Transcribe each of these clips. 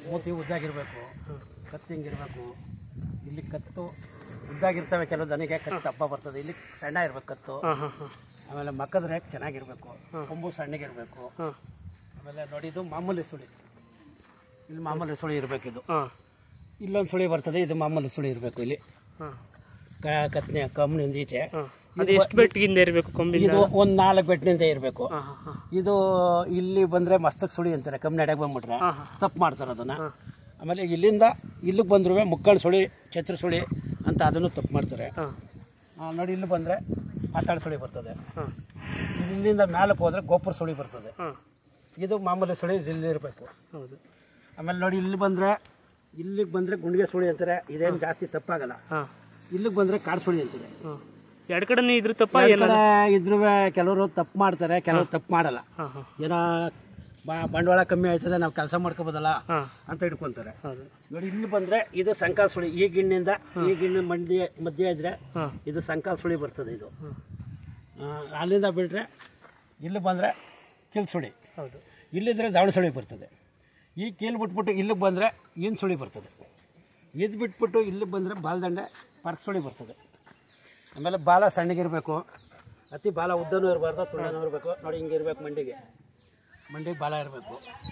ಮೂತಿ ಉದ್ದಾಗಿರಬೇಕು, ಕತ್ತು ಹಿಂಗಿರಬೇಕು. ಇಲ್ಲಿ ಕತ್ತು ಉದ್ದಾಗಿರ್ತವೆ, ಕೆಲವು ದನಿಗೆ ಕತ್ತು ದಪ್ಪ ಬರ್ತದೆ. ಇಲ್ಲಿ ಸಣ್ಣ ಇರಬೇಕು ಕತ್ತು. ಆಮೇಲೆ ಮಕ್ಕದ ರೇಖೆ ಚೆನ್ನಾಗಿರಬೇಕು, ಕೊಂಬು ಸಣ್ಣಗಿರಬೇಕು. ಆಮೇಲೆ ನೋಡಿ ಇದು ಮಾಮೂಲಿ ಸುಳಿ, ಇಲ್ಲಿ ಮಾಮೂಲಿ ಸುಳಿ ಇರಬೇಕು. ಇದು ಇಲ್ಲೊಂದು ಸುಳಿ ಬರ್ತದೆ, ಇದು ಮಾಮೂಲಿ ಸುಳಿ ಇರಬೇಕು. ಇಲ್ಲಿ ಕತ್ನೆ ಕಮ್ಮಿನಿಂದ ಈಚೆ ಎಷ್ಟು ಬೆಟ್ಟಿಂದ ಇರಬೇಕು, ಇದು ಒಂದು 4 ಬೆಟ್ಟಿನಿಂದ ಇರಬೇಕು. ಇದು ಇಲ್ಲಿ ಬಂದ್ರೆ ಮಸ್ತಕ್ ಸುಳಿ ಅಂತಾರೆ, ಕಮ್ಮಿ ನಡೆಗೆ ಬಂದ್ಬಿಟ್ರೆ ತಪ್ಪು ಮಾಡ್ತಾರೆ ಅದನ್ನ. ಆಮೇಲೆ ಇಲ್ಲಿಂದ ಇಲ್ಲಿಗೆ ಬಂದ್ರು ಮುಕ್ಕಳು ಸುಳಿ, ಛತ್ರ ಸುಳಿ ಅಂತ ಅದನ್ನು ತಪ್ಪು ಮಾಡ್ತಾರೆ. ನೋಡಿ ಇಲ್ಲಿ ಬಂದ್ರೆ ಆತಾಳ ಸುಳಿ ಬರ್ತದೆ. ಇಲ್ಲಿಂದ ಮ್ಯಾಲಕ್ಕೆ ಹೋದ್ರೆ ಗೋಪುರ ಸುಳಿ ಬರ್ತದೆ. ಇದು ಮಾಮೂಲಿ ಸುಳಿ ಇಲ್ಲಿ ಇರಬೇಕು. ಆಮೇಲೆ ನೋಡಿ ಇಲ್ಲಿಗೆ ಬಂದ್ರೆ ಗುಂಡಿಗೆ ಸುಳಿ ಅಂತಾರೆ, ಇದೇನು ಜಾಸ್ತಿ ತಪ್ಪಾಗಲ್ಲ. ಇಲ್ಲಿಗೆ ಬಂದ್ರೆ ಕಾಡು ಸುಳಿ ಅಂತಾರೆ. ಎರಡು ಕಡೆ ಇದ್ರ ತಪ್ಪ ಇದ್ರು ಕೆಲವರು ತಪ್ಪು ಮಾಡ್ತಾರೆ, ಕೆಲವರು ತಪ್ಪು ಮಾಡಲ್ಲ. ಏನೋ ಬಂಡವಾಳ ಕಮ್ಮಿ ಆಯ್ತದೆ, ನಾವು ಕೆಲಸ ಮಾಡ್ಕೋಬೋದಲ್ಲ ಅಂತ ಇಟ್ಕೊಂತಾರೆ. ನೋಡಿ ಇಲ್ಲಿ ಬಂದ್ರೆ ಇದು ಸಂಕಾಲ ಸುಳಿ. ಈ ಗಿಣ್ಣಿಂದ ಈ ಗಿಣ್ಣು ಮಧ್ಯ ಇದ್ರೆ ಇದು ಸಂಕಾಲ ಸುಳಿ ಬರ್ತದೆ. ಇದು ಅಲ್ಲಿಂದ ಬಿಟ್ರೆ ಇಲ್ಲಿ ಬಂದ್ರೆ ಕಿಲ್ ಸುಳಿ. ಇಲ್ಲಿದ್ರೆ ದಾವಣ ಸುಳಿ ಬರ್ತದೆ. ಈ ಕೀಲ್ ಬಿಟ್ಬಿಟ್ಟು ಇಲ್ಲಿಗೆ ಬಂದ್ರೆ ಈನ್ ಸುಳಿ ಬರ್ತದೆ. ಇದು ಬಿಟ್ಬಿಟ್ಟು ಇಲ್ಲಿಗೆ ಬಂದ್ರೆ ಬಾಲ್ದಂಡೆ ಪರ್ಕ್ ಸುಳಿ ಬರ್ತದೆ. ಆಮೇಲೆ ಬಾಲ ಸಣ್ಣಗಿರಬೇಕು, ಅತಿ ಬಾಲ ಉದ್ದನೂ ಇರಬಾರ್ದು, ತುಂಡನೂ ಇರಬೇಕು. ನೋಡಿ ಹಿಂಗೆ ಇರಬೇಕು, ಮಂಡಿಗೆ ಬಾಲ ಇರಬೇಕು.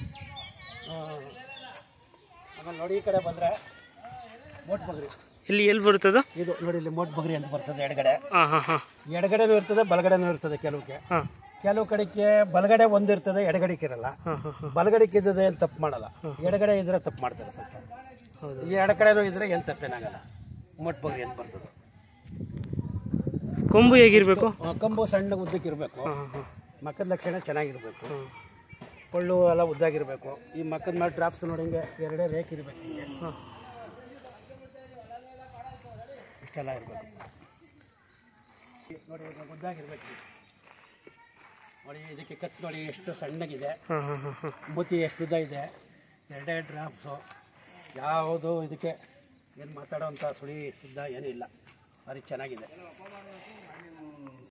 ಆಮೇಲೆ ನೋಡಿ ಈ ಕಡೆ ಬಂದರೆ ಮೋಟ್ ಬಗ್ರಿ. ಎಲ್ಲಿ ಬರ್ತದ ಇದು ನೋಡಿ, ಇಲ್ಲಿ ಮೋಟ್ ಬಗ್ರಿ ಅಂತ ಬರ್ತದೆ. ಎಡಗಡೆನೂ ಇರ್ತದೆ, ಬಲಗಡೆನೂ ಇರ್ತದೆ. ಕೆಲವು ಕಡೆಗೆ ಬಲಗಡೆ ಒಂದಿರ್ತದೆ, ಎಡಗಡೆಗೆ ಇರಲ್ಲ. ಬಲಗಡೆಗೆ ಇದ್ದದೆ ಏನು ತಪ್ಪು ಮಾಡಲ್ಲ, ಎಡಗಡೆ ಇದ್ರೆ ತಪ್ಪು ಮಾಡ್ತಾರೆ ಸ್ವಲ್ಪ. ಈ ಎಡಗಡೆನೂ ಇದ್ರೆ ಏನು ತಪ್ಪೇನಾಗಲ್ಲ. ಮೋಟ್ ಬಗ್ರಿ ಅಂತ ಬರ್ತದೆ. ಕೊಂಬು ಹೇಗಿರ್ಬೇಕು? ಕೊಂಬು ಸಣ್ಣ ಉದ್ದಕ್ಕೆ ಇರಬೇಕು. ಮಕ್ಕದ ಲಕ್ಷಣ ಚೆನ್ನಾಗಿರ್ಬೇಕು. ಕೊಳ್ಳು ಎಲ್ಲ ಉದ್ದಾಗಿರ್ಬೇಕು. ಈ ಮಕ್ಕದ ಮೇಲೆ ಡ್ರಾಪ್ಸ್ ನೋಡಿ ಹಿಂಗೆ 2 ರೇಖೆ ಇರಬೇಕು. ಹಿಂಗೆ ಇಷ್ಟೆಲ್ಲ ಇರಬೇಕು. ನೋಡಿ ಉದ್ದಾಗಿರ್ಬೇಕು. ನೋಡಿ ಇದಕ್ಕೆ ಕತ್ತು ನೋಡಿ ಎಷ್ಟು ಸಣ್ಣಗಿದೆ, ಮೂತಿ ಎಷ್ಟು ಉದ್ದ ಇದೆ, 2 ಡ್ರಾಪ್ಸು. ಯಾವುದು ಇದಕ್ಕೆ ಏನು ಮಾತಾಡೋವಂಥ ಸುಳಿ ಶುದ್ಧ ಏನಿಲ್ಲ, ಭಾರಿ ಚೆನ್ನಾಗಿದೆ.